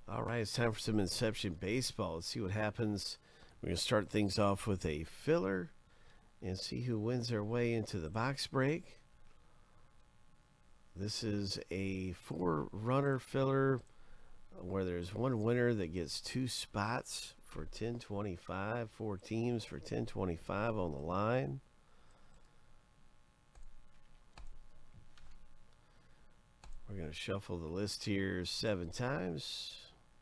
All right, it's time for some Inception baseball. Let's see what happens. We're going to start things off with a filler and see who wins their way into the box break. This is a 4-runner filler where there's one winner that gets 2 spots for 1025, 4 teams for 1025 on the line. We're going to shuffle the list here 7 times.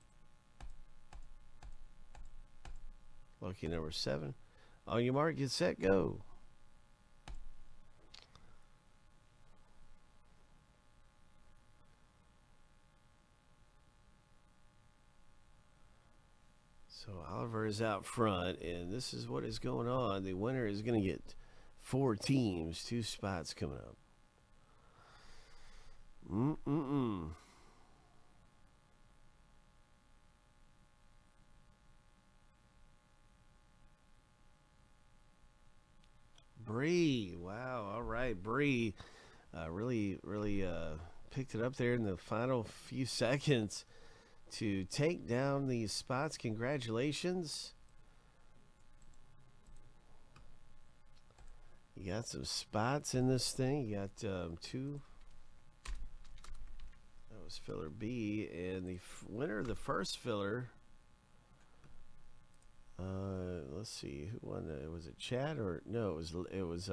Lucky number 7. On your mark, get set, go. So Oliver is out front, and this is what is going on. The winner is going to get 4 teams, 2 spots coming up. Bree, wow, all right, Bree, really picked it up there in the final few seconds to take down these spots. Congratulations. You got some spots in this thing. You got 2. That was filler B, and the winner of the first filler. Let's see who won that. Was it Chad or no? It was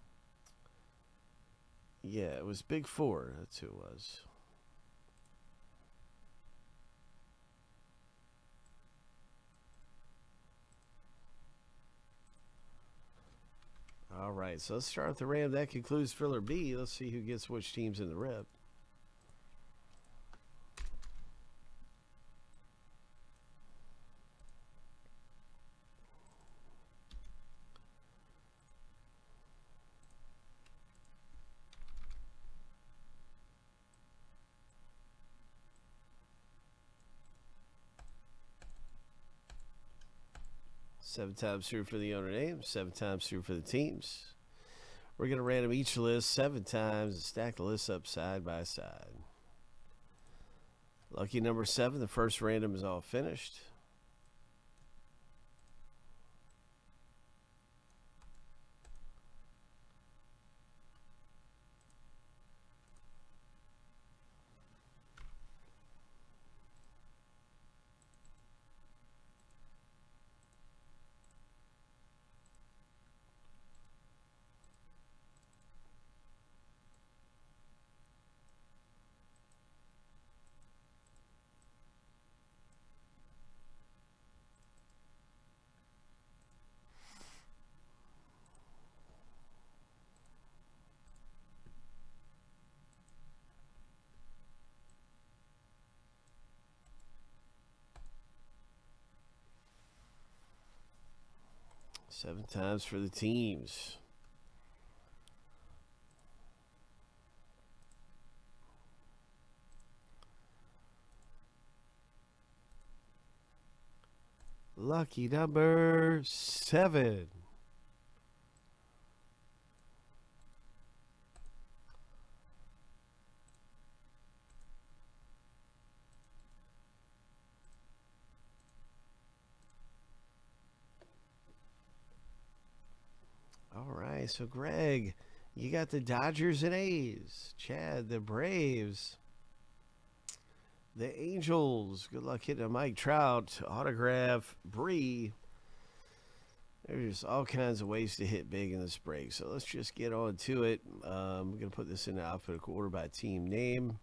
yeah, it was Big 4. That's who it was. All right, so let's start with the Ram. That concludes filler B. Let's see who gets which teams in the rep. Seven times through for the owner name, 7 times through for the teams. We're going to random each list 7 times and stack the lists up side by side. Lucky number 7, the first random is all finished. Seven times for the teams. Lucky number 7. All right, so Greg, you got the Dodgers and A's. Chad, the Braves. The Angels. Good luck hitting a Mike Trout autograph. Bree. There's all kinds of ways to hit big in this break. So let's just get on to it. We're going to put this in alphabetical order by team name.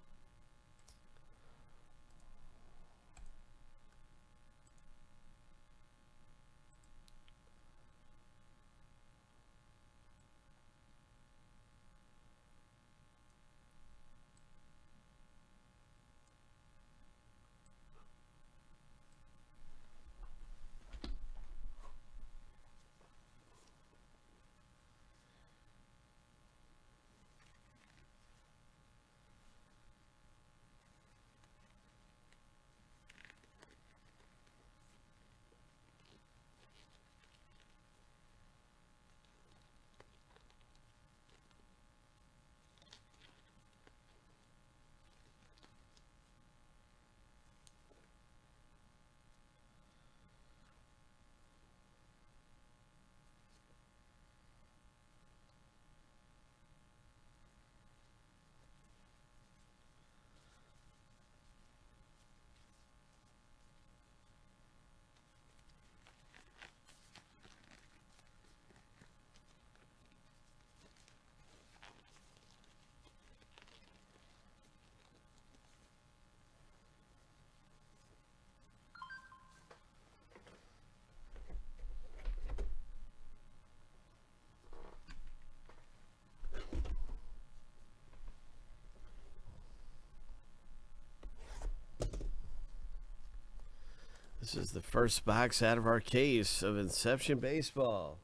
This is the first box out of our case of Inception Baseball.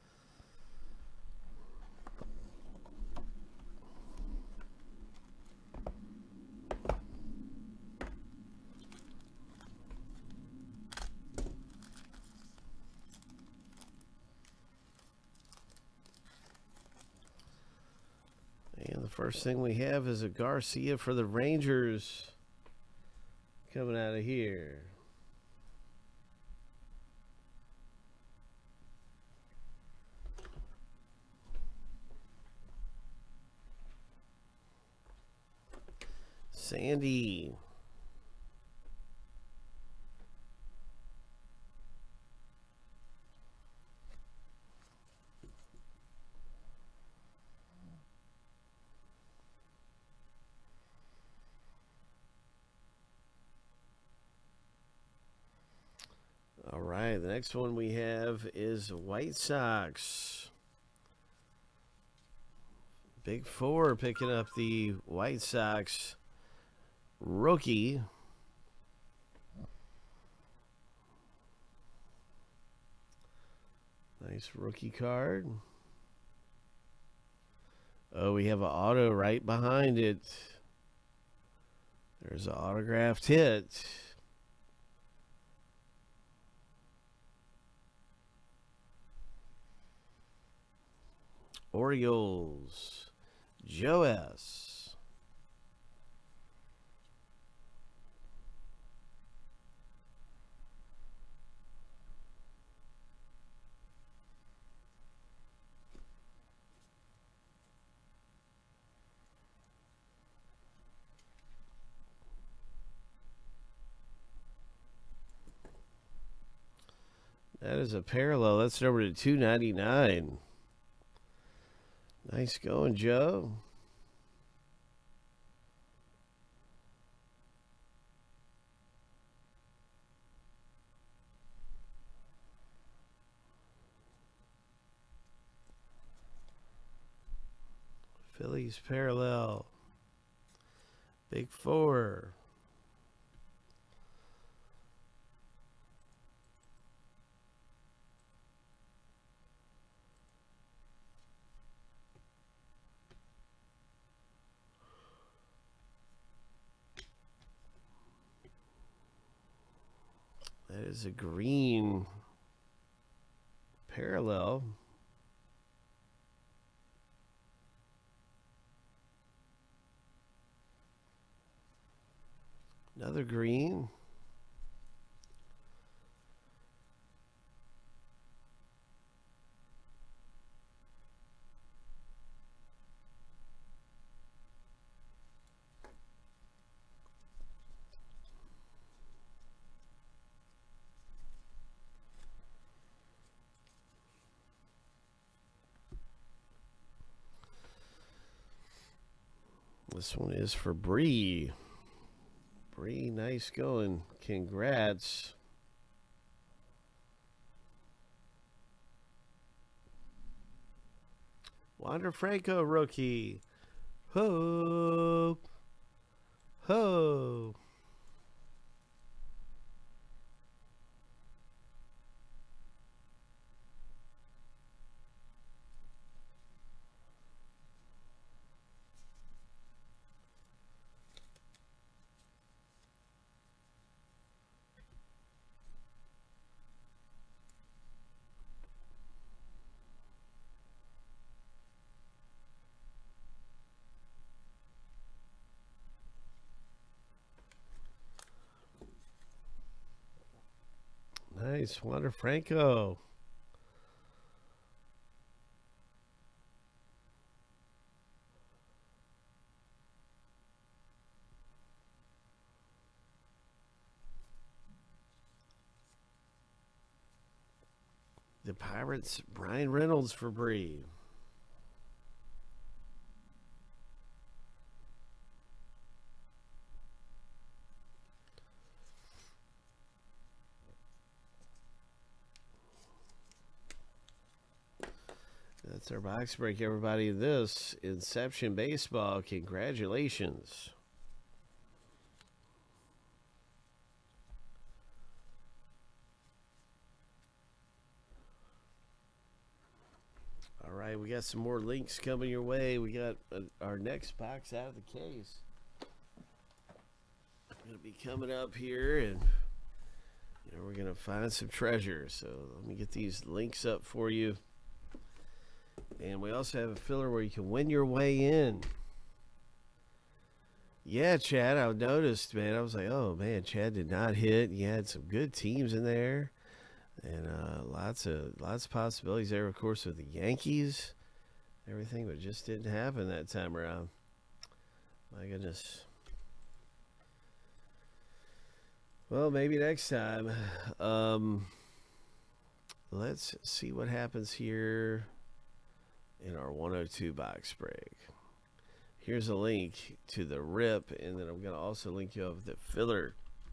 And the first thing we have is a Garcia for the Rangers coming out of here. Sandy. All right, the next one we have is White Sox. Big Four picking up the White Sox rookie. Nice rookie card. Oh, we have an auto right behind it. There's an autographed hit. Orioles, Joe S. That is a parallel. That's number to 299. Nice going, Joe. Phillies parallel. Big Four. That is a green parallel. Another green. This one is for Bree. Bree, nice going. Congrats. Wander Franco rookie. Ho. Ho. Nice, Wander Franco. The Pirates, Brian Reynolds for Bree. That's our box break, everybody. This Inception Baseball. Congratulations. All right, we got some more links coming your way. We got our next box out of the case. Going to be coming up here, and we're going to find some treasure. So let me get these links up for you. And we also have a filler where you can win your way in. Yeah, Chad, I noticed, man. I was like, oh, man, Chad did not hit. You had some good teams in there. And lots of possibilities there, of course, with the Yankees. Everything, but just didn't happen that time around. My goodness. Well, maybe next time. Let's see what happens here in our 102 box break. Here's a link to the rip, and then I'm going to also link you up the filler.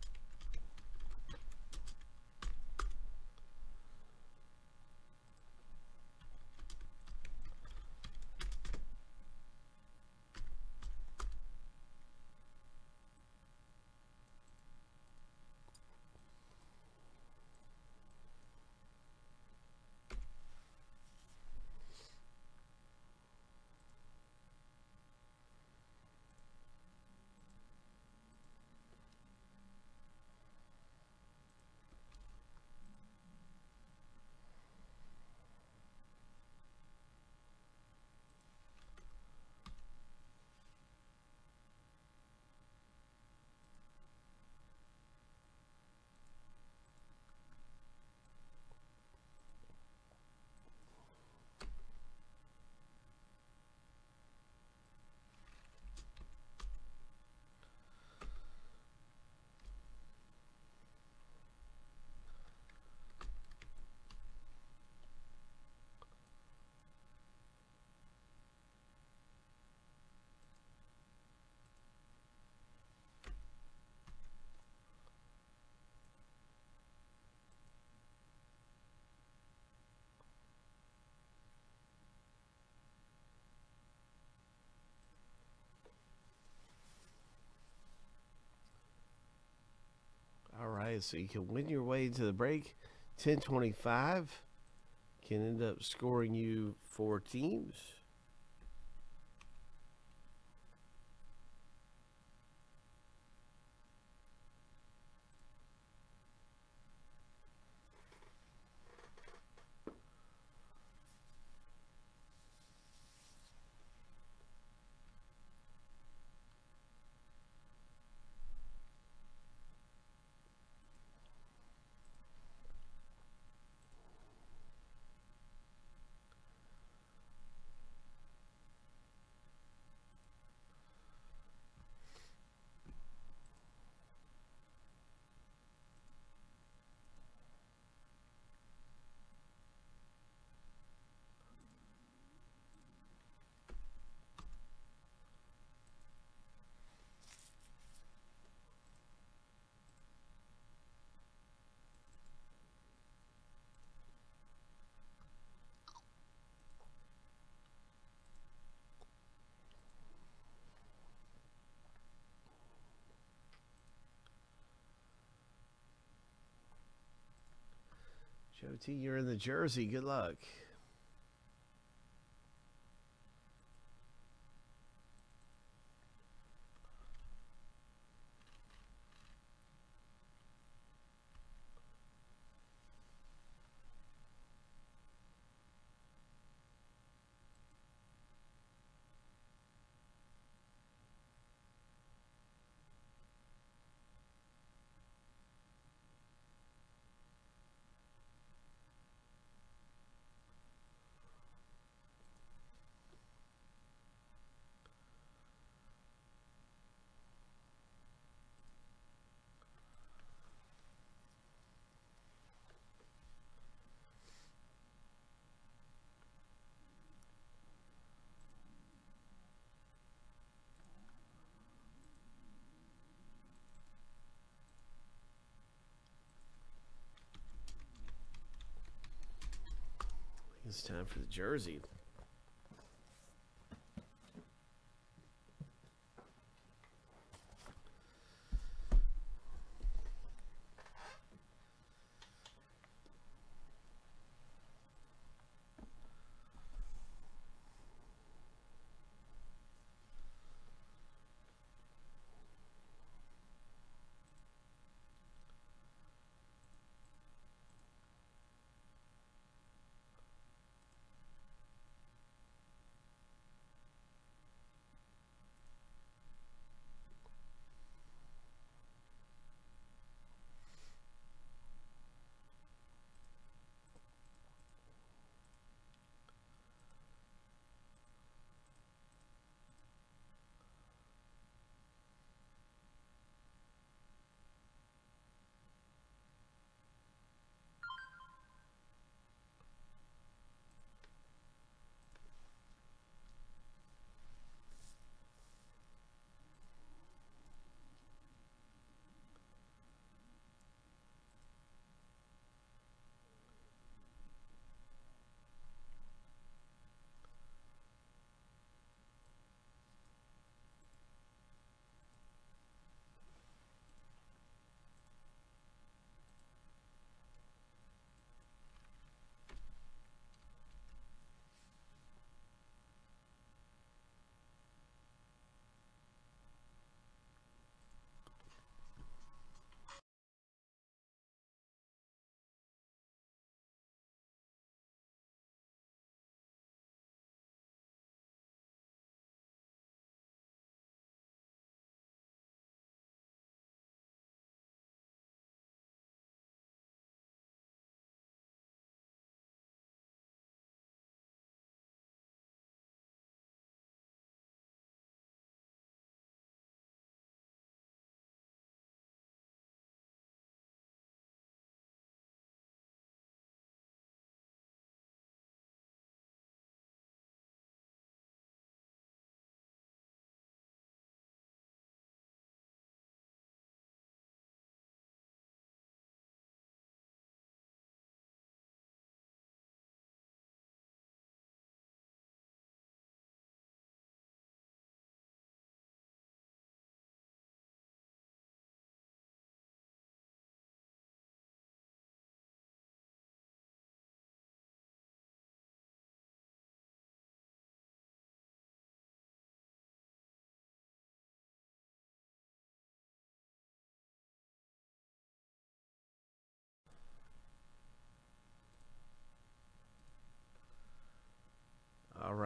All right, so you can win your way to the break. 1025 can end up scoring you 4 teams. Joe T, you're in the jersey. Good luck. It's time for the jersey.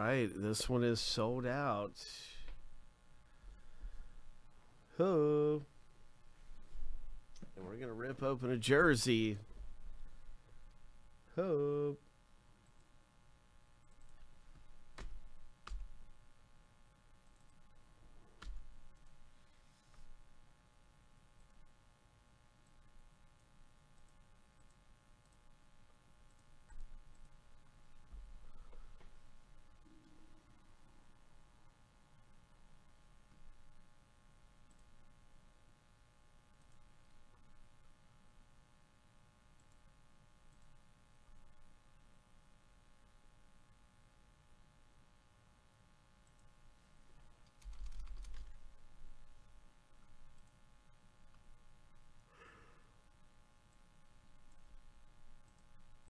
right, this one is sold out. Ho. And we're going to rip open a jersey. Ho.